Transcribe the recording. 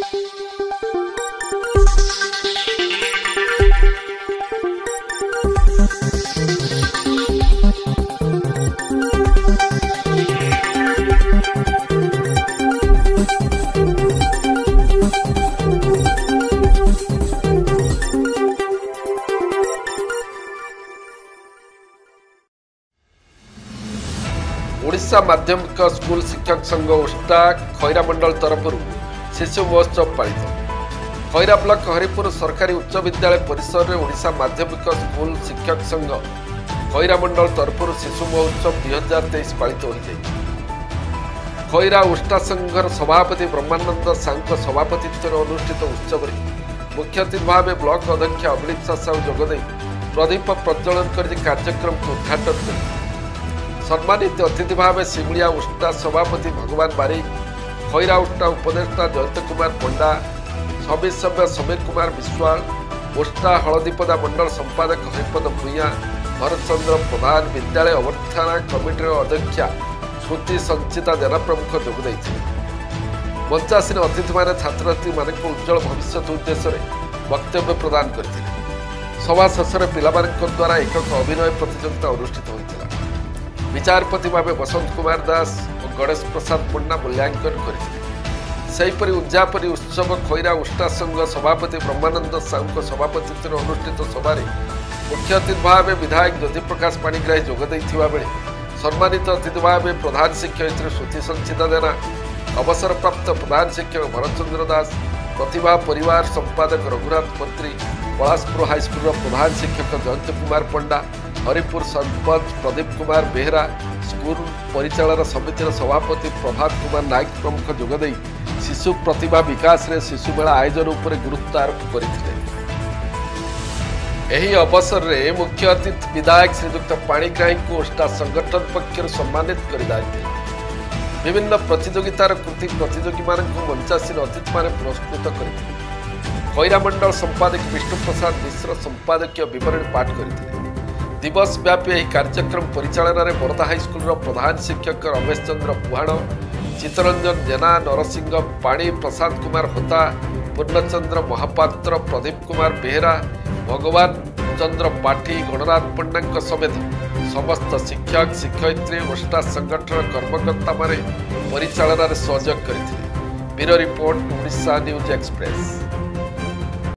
ओडिशा माध्यमिक स्कूल शिक्षक संघ उष्टा खैरा मंडल तरफ शिशु महोत्सव पालित। खैरा ब्लॉक हरिपुर सरकारी उच्च विद्यालय परिसर में ओडिशा माध्यमिक स्कूल शिक्षक संघ खैरा मंडल तरफ शिशु महोत्सव 2023 पालित हो जाए। खैरा उष्टा संघर सभापति ब्रह्मानंद साहू सभापतित्व अनुष्ठित उत्सव में मुख्य अतिथि भाव ब्लॉक अध्यक्ष अभिलिप्सा साहू जोगदे प्रदीप प्रज्वलन कर कार्यक्रम को उद्घाटन कर सम्मानित अतिथि भाव सिमुलिया उष्टा सभापति भगवान बारिक, खैरा उष्टा उपदेष्टा जयंत कुमार पंडा, समिति सभ्य समीर कुमार विश्वाल, उष्टा हलदीपदा मंडल संपादक हरिपद भूया, भरतचंद्र प्रधान, विद्यालय अभ्यर्थना कमिटर अध्यक्षा श्रुति संचिता जेना प्रमुख जोगदे मंचासीन अतिथि मैंने छात्र छात्री मान उज्जवल भविष्य उद्देश्य वक्तव्य प्रदान करते। सभा शेष में पिला द्वारा एकक अभिनय प्रतियोगिता अनुष्ठित होता। विचारपति भाव बसंत कुमार दास और गणेश प्रसाद पंडा मूल्यांकन करते। उद्यापनी उत्सव खैरा उष्टा संघ सभापति ब्रह्मानंद साहू सभापतित्व अनुष्ठित सभार मुख्य अतिथि भाव विधायक ज्योति प्रकाश पाणिग्राही जोगदे बेले सम्मानित अतिथि भाव प्रधान शिक्षयित्री श्रुति संचिता जेना, अवसरप्राप्त प्रधान शिक्षक भरतचंद्र दास, प्रतिभा परिवार संपादक रघुनाथ मंत्री, पलासपुर हाईस्कूल प्रधान शिक्षक जयंत कुमार पंडा, हरिपुर सरपंच प्रदीप कुमार बेहरा, स्कूल परिचालन समितिर सभापति प्रभात कुमार नायक प्रमुख जोगदे शिशु प्रतिभा विकास रे शिशु मेला आयोजन उपर गुरुत्व आरोप करथिले। एही अवसर रे मुख्य अतिथि विधायक श्रीयुक्त पाणिग्राही को उष्टा संगठन पक्षर सम्मानित कर विभिन्न प्रतियोगितार कृति प्रतियोगी मानक मंचासीन अतिथि माने पुरस्कृत करथिले। खैरा मंडल संपादक विष्णु प्रसाद मिश्र संपादकीय विवरण पाठ करथिले। दिवस व्यापी यह कार्यक्रम परिचालन में बरदा हाईस्कूल प्रधान शिक्षक रमेश चंद्र पुहाण, चित्तरंजन जेना, नरसिंह पाणी, प्रशांत कुमार होता, पूर्णचंद्र महापात्र, प्रदीप कुमार बेहरा, भगवान चंद्र पाठी, गणनाथ पंडा समेत समस्त शिक्षक शिक्षयित्री उष्टा संगठन कर्मकर्ता माने परिचालन में सहयोग करथिले। Bureau report, Odisha news express.